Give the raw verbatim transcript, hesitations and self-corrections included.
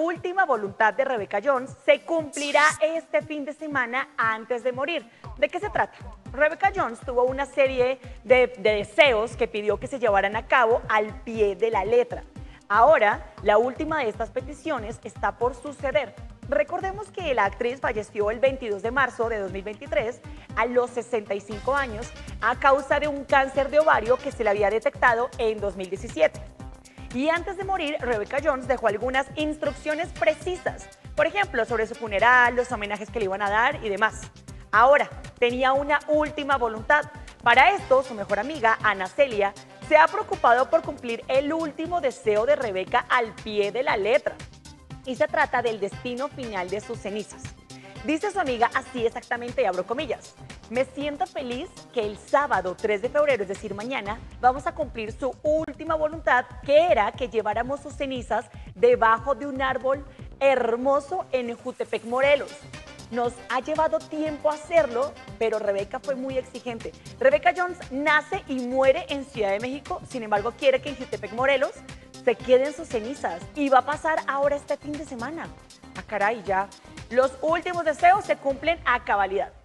última voluntad de Rebecca Jones se cumplirá este fin de semana antes de morir. ¿De qué se trata? Rebecca Jones tuvo una serie de, de deseos que pidió que se llevaran a cabo al pie de la letra. Ahora, la última de estas peticiones está por suceder. Recordemos que la actriz falleció el veintidós de marzo de dos mil veintitrés a los sesenta y cinco años a causa de un cáncer de ovario que se le había detectado en dos mil diecisiete. Y antes de morir, Rebecca Jones dejó algunas instrucciones precisas, por ejemplo, sobre su funeral, los homenajes que le iban a dar y demás. Ahora, tenía una última voluntad. Para esto, su mejor amiga, Ana Celia, se ha preocupado por cumplir el último deseo de Rebecca al pie de la letra. Y se trata del destino final de sus cenizas. Dice su amiga así exactamente, y abro comillas: me siento feliz que el sábado tres de febrero, es decir, mañana, vamos a cumplir su última voluntad, que era que lleváramos sus cenizas debajo de un árbol hermoso en Jutepec, Morelos. Nos ha llevado tiempo hacerlo, pero Rebecca fue muy exigente. Rebecca Jones nace y muere en Ciudad de México, sin embargo quiere que en Jutepec, Morelos, se queden sus cenizas. Y va a pasar ahora este fin de semana. Ah, caray, ya. Los últimos deseos se cumplen a cabalidad.